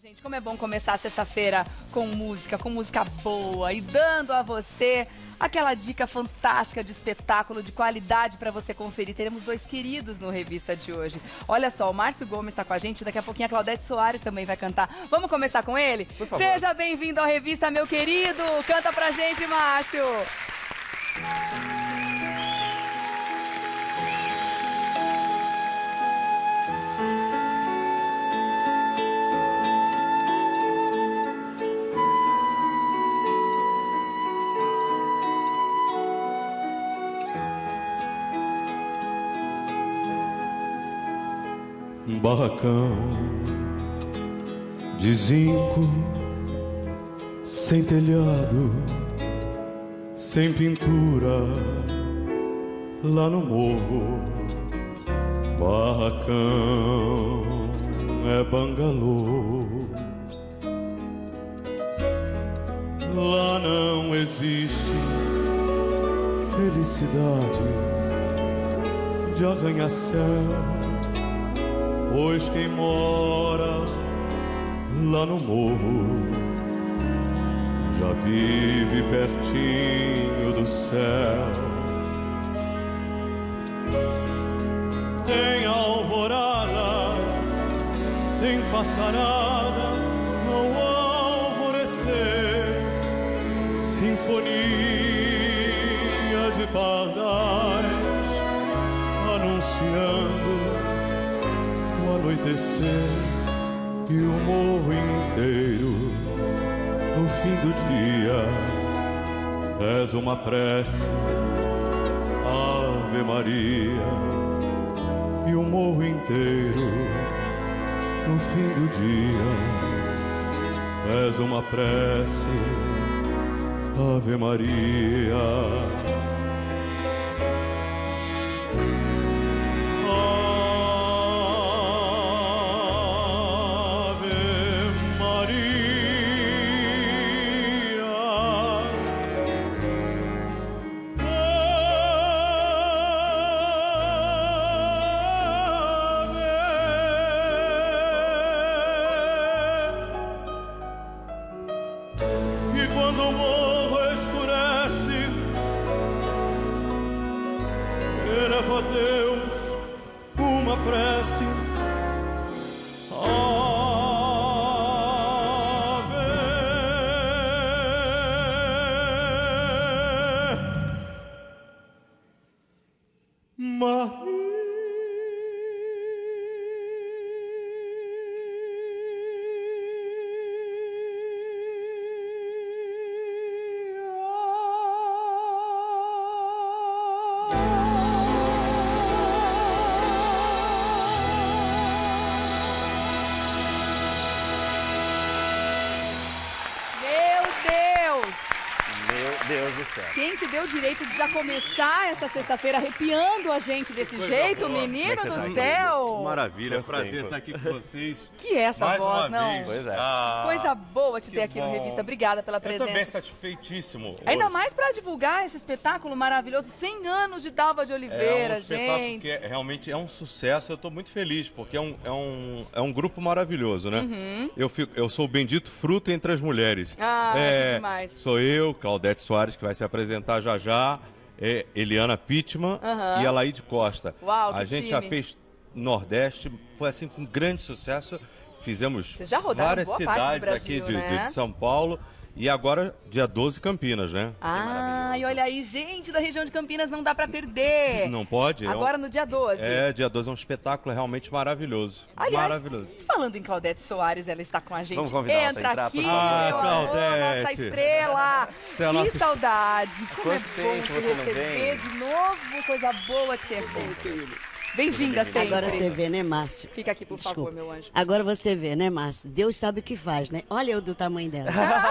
Gente, como é bom começar a sexta-feira com música boa e dando a você aquela dica fantástica de espetáculo de qualidade para você conferir. Teremos dois queridos no Revista de hoje. Olha só, o Márcio Gomes está com a gente, daqui a pouquinho a Claudete Soares também vai cantar. Vamos começar com ele? Por favor. Seja bem-vindo ao Revista, meu querido. Canta pra gente, Márcio. Um barracão de zinco, sem telhado, sem pintura, lá no morro. Barracão é bangalô. Lá não existe felicidade de arranha-céu, pois quem mora lá no morro já vive pertinho do céu. Tem alvorada, tem passarada ao alvorecer, sinfonia de pardais anunciando anoitecer, e o morro inteiro no fim do dia reza uma prece, Ave Maria. E o morro inteiro no fim do dia reza uma prece, Ave Maria. E quando o morro escurece, eleva a Deus uma prece, Ave Maria. Deus do céu. Quem te deu o direito de já começar essa sexta-feira arrepiando a gente desse jeito, boa. menino Como é que do você tá, céu? Maravilha, é um Quanto prazer tempo. estar aqui com vocês. Que é essa Mais voz, uma não? vez. Pois é. Coisa boa te ter que aqui no bom. Revista. Obrigada pela Eu presença. também satisfeitíssimo. Ainda hoje. mais para divulgar esse espetáculo maravilhoso, 100 anos de Dalva de Oliveira, É um espetáculo gente. que realmente é um sucesso. Eu estou muito feliz, porque é um grupo maravilhoso, né? Eu sou o bendito fruto entre as mulheres. Ah, que demais. Sou eu, Claudete Soares, que vai se apresentar já, Eliana Pittman e a Laide Costa. Uau, que a gente time. já fez Nordeste, foi assim com grande sucesso. Fizemos Vocês já rodaram várias boa parte do cidades Brasil, aqui né? de São Paulo. E agora, dia 12, Campinas, né? Ah, e olha aí, gente da região de Campinas, não dá pra perder. Não pode? Agora no dia 12. Dia 12 é um espetáculo realmente maravilhoso. Aliás, Maravilhoso. falando em Claudete Soares, ela está com a gente. Vamos convidar ela pra Entra entrar, aqui, por favor. meu amor, Claudete. nossa estrela. Você é a Que nossa- saudade. Como é Quanto bom tempo te você não receber vem? de novo. Coisa boa te ter aqui, querido. Bem-vinda sempre. Agora você vê, né, Márcio? Fica aqui, por Desculpa. favor, meu anjo. Agora você vê, né, Márcio? Deus sabe o que faz, né? Olha eu do tamanho dela.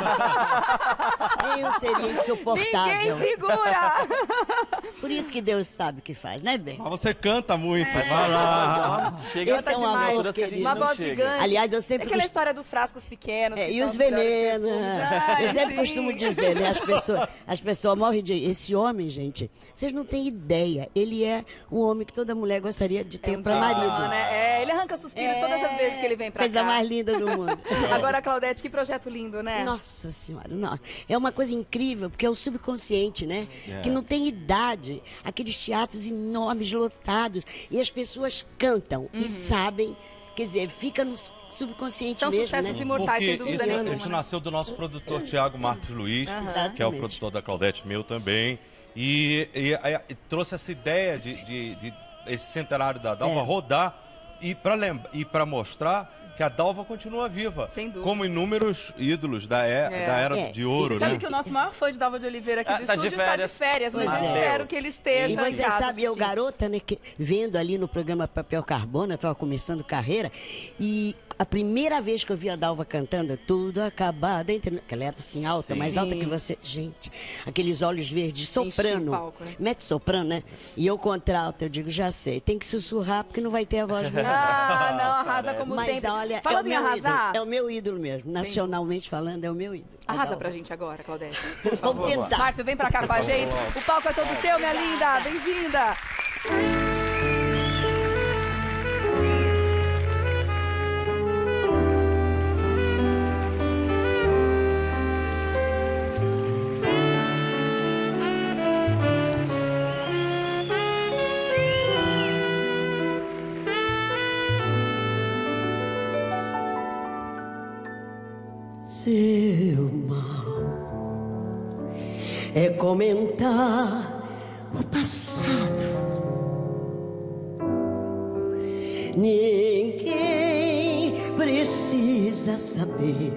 Eu seria insuportável. Ninguém segura! Por isso que Deus sabe o que faz, né, bem? Mas você canta muito, É. vai lá. Chega Esse é um demais, amor, que a gente querido. Uma não voz chega. gigante. Aliás, eu É sempre aquela costumo... história dos frascos pequenos. que E são os melhores venenos. perfumes. Ai, Eu sempre sim. costumo dizer, né? As pessoas morrem de... Esse homem, gente, vocês não têm ideia. Ele é um homem que toda mulher gostaria de ter um para dia, marido. né? Ele arranca suspiros todas as vezes que ele vem pra Coisa cá. mais linda do mundo. Agora, Claudete, que projeto lindo, né? Nossa Senhora, não. É uma coisa incrível, porque é o subconsciente, né? Que não tem idade. Aqueles teatros enormes, lotados, e as pessoas cantam e sabem, quer dizer, fica no subconsciente São mesmo, sucessos né? imortais, sem Porque dúvida nenhuma. isso nasceu do nosso produtor Tiago Marcos Luiz, que é o Exatamente. produtor da Claudete, meu também. E trouxe essa ideia de esse centenário da Dalva rodar e para mostrar que a Dalva continua viva. Sem dúvida. Como inúmeros ídolos da era de ouro, Sabe né? que o nosso maior fã de Dalva de Oliveira aqui do Tá de estúdio está de férias, mas Pois eu é. espero que ele esteja E você em casa sabe, eu assistindo. garota, né, vendo ali no programa Papel Carbono, eu estava começando carreira, e a primeira vez que eu vi a Dalva cantando, tudo acabado, que ela era assim alta, mais alta que você. Gente, aqueles olhos verdes, Enchia o soprano, palco, né? mete soprano, né? E eu contralto, eu digo, já sei, tem que sussurrar porque não vai ter a voz boa. Ah, não, arrasa como Mas sempre. olha, Falando em é o meu arrasar, ídolo, é o meu ídolo mesmo, nacionalmente falando, é o meu ídolo. a arrasa Dalva. pra gente agora, Claudete, por Vamos favor. tentar. Márcio, vem pra cá com a gente. O palco é todo seu, minha linda. Bem-vinda. Seu mal é comentar o passado. Ninguém precisa saber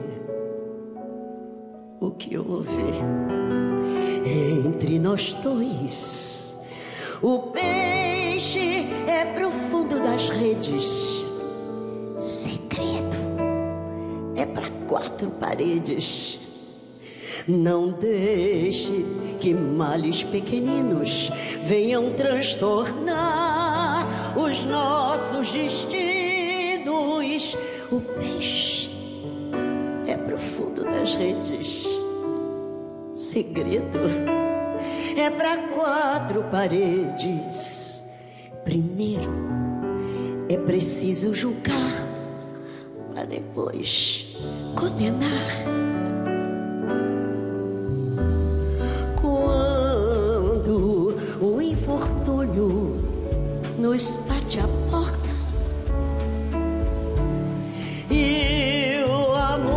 o que houve entre nós dois. O peixe é profundo das redes, segredo é para quatro paredes. Não deixe que males pequeninos venham transtornar os nossos destinos. O peixe é profundo das redes, segredo é para quatro paredes. Primeiro é preciso julgar, para depois condenar. Quando o infortúnio nos bate a porta e o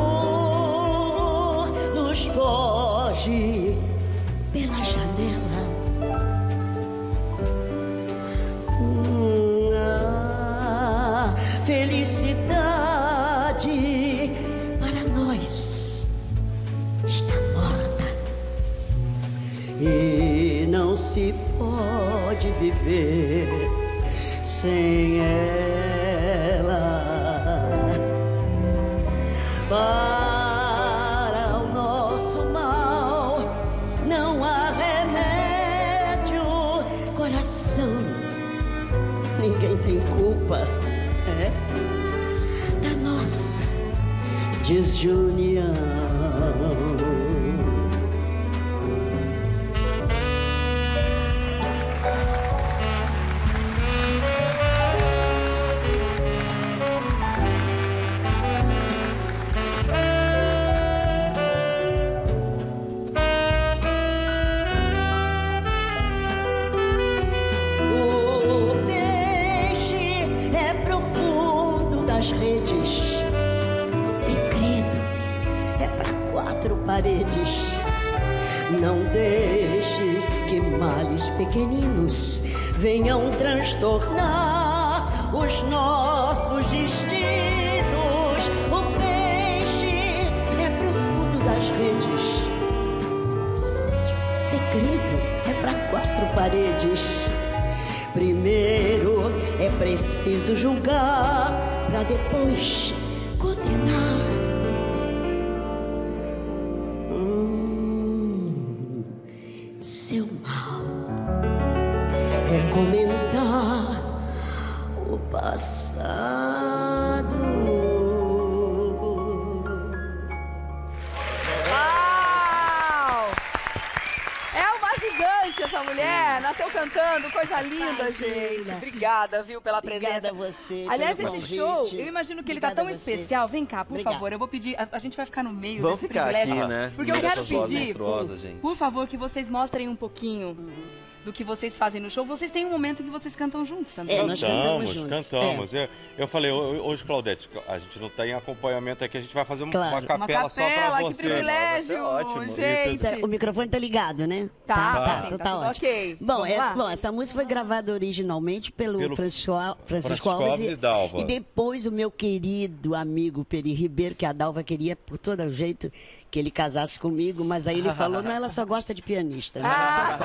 amor nos foge pela janela, a felicidade para nós está morta e não se pode viver sem ela. Para o nosso mal não há remédio, coração, ninguém tem culpa da nossa desunião. O peixe é profundo das redes, segredo é para quatro paredes. Não deixes que males pequeninos venham transtornar os nossos destinos. O peixe é profundo das redes, segredo é para quatro paredes. Primeiro é preciso julgar, para depois condenar. Seu mal é comentar o passado. Uau! É uma gigante essa mulher, nasceu cantando, coisa linda, gente. Obrigada, viu, pela presença. Obrigada a você. Aliás, pelo esse convite. show, eu imagino que ele tá Obrigada tão a você. especial. Vem cá, por Obrigada. favor, eu vou pedir, a gente vai ficar no meio Vamos desse ficar privilégio. aqui, né? Porque eu No quero dessas vozes pedir, monstruosas, gente. por favor, que vocês mostrem um pouquinho do que vocês fazem no show. Vocês têm um momento que vocês cantam juntos também. É, nós cantamos juntos. Cantamos. Eu falei, hoje, Claudete, a gente não tem acompanhamento aqui, a gente vai fazer uma Claro. capela só pra que você. privilégio, Vai ser ótimo. gente. O microfone tá ligado, né? Tá, sim, então tá tá tudo ótimo. ok. Bom, Vamos lá? bom, essa música foi gravada originalmente pelo Francisco Alves e Dalva. E depois o meu querido amigo Peri Ribeiro, que a Dalva queria por todo jeito que ele casasse comigo, mas aí ele falou, não, ela só gosta de pianista, né?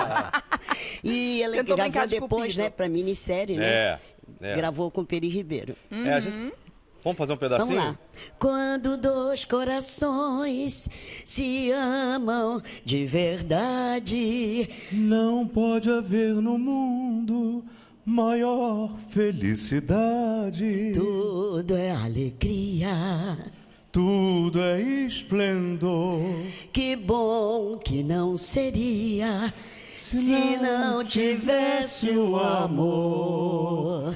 E ela Tentou brincar gravou de depois, cupido. né, pra minissérie, né? É. Gravou com Peri Ribeiro. A gente... Vamos fazer um pedacinho? Vamos lá. Quando dois corações se amam de verdade, Não pode haver no mundo maior felicidade. tudo é alegria. Tudo é esplendor. Que bom que não seria se não tivesse o amor.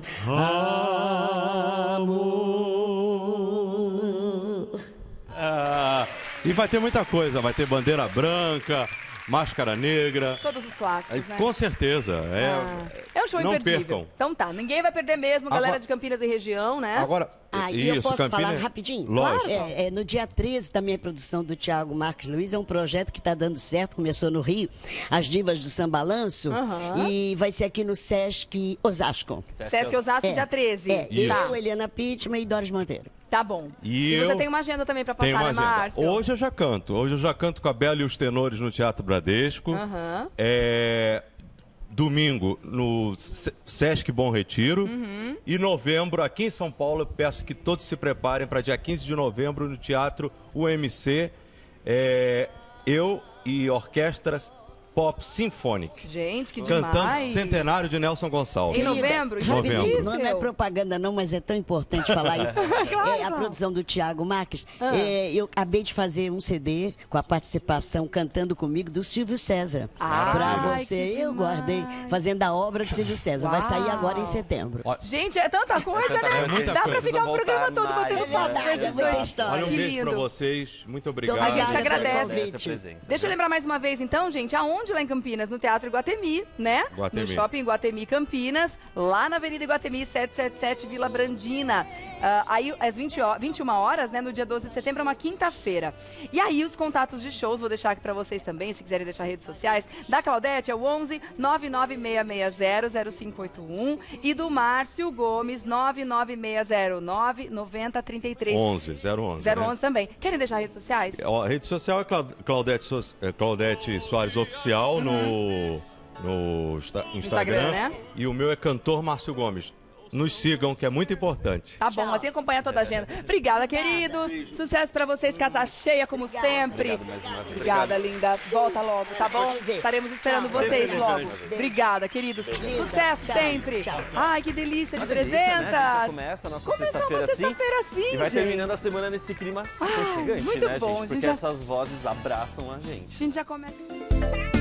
Amor. E vai ter muita coisa, vai ter bandeira branca, máscara negra. Todos os clássicos, né? Com certeza. É um show Não imperdível. percam. Então tá, ninguém vai perder mesmo, galera Agora- de Campinas e região, né? Agora, E eu posso Campinas- falar rapidinho? Lógico. No dia 13, também a produção do Thiago Marques Luiz, é um projeto que está dando certo, começou no Rio, As Divas do Sambalanço, e vai ser aqui no Sesc Osasco. Sesc Osasco, dia 13. Isso. Tá. Eu, Eliana Pittman e Doris Monteiro. Tá bom. E você eu tem uma agenda também pra passar, Tem uma né, agenda. Márcio? Hoje eu já canto. Hoje eu já canto com a Bela e os Tenores no Teatro Bradesco. Aham. Domingo no Sesc Bom Retiro. E novembro, aqui em São Paulo, eu peço que todos se preparem para dia 15 de novembro no Teatro UMC. Eu e orquestras Pop Symphonic. Gente, que Cantando demais. Centenário de Nelson Gonçalves. Em novembro? Rapidinho, Novembro. não é propaganda não, mas é tão importante falar isso. A produção do Thiago Marques. Eu acabei de fazer um CD com a participação cantando comigo do Silvio César. Pra Ai, você, que eu demais. guardei fazendo a obra do Silvio César. Vai sair Uau. agora em setembro. Gente, é tanta coisa, né? É muita Dá pra coisa. ficar um Precisa programa todo voltar batendo mais, papo né? com É esses muita dois. história. Olha, um Que beijo pra lindo. vocês. Muito obrigado. A gente Obrigada pelo agradece. convite. Deixa eu lembrar mais uma vez, então, gente, aonde lá em Campinas? No Teatro Iguatemi, né? Iguatemi. No Shopping Iguatemi Campinas, lá na Avenida Iguatemi 777, Vila Brandina. Aí, às 21 horas, né? No dia 12 de setembro, é uma quinta-feira. E aí, os contatos de shows, vou deixar aqui pra vocês também, se quiserem deixar redes sociais. Da Claudete é o 11 99660 0581 e do Márcio Gomes, 99609 9033. 11. 011 também. Querem deixar redes sociais? A rede social é Claudete Soares Oficial no Instagram. né? E o meu é Cantor Márcio Gomes. Nos sigam, que é muito importante. Tá bom, assim acompanha toda a agenda. Obrigada, queridos. Sucesso pra vocês, casa cheia, como sempre. Obrigado mais uma vez. Obrigada, linda. Volta logo, tá bom? Vou te ver. Estaremos esperando Tchau. vocês Sempre logo. lembrando de você. Obrigada, queridos. Sucesso Tchau. sempre. Tchau. Ai, que delícia de Uma delícia, né? A gente já presenças. começa a nossa Começou sexta-feira uma assim. sexta-feira assim, E vai gente. terminando a semana nesse clima aconchegante, muito né, bom, gente? gente Porque já- essas vozes abraçam a gente. A gente já começa.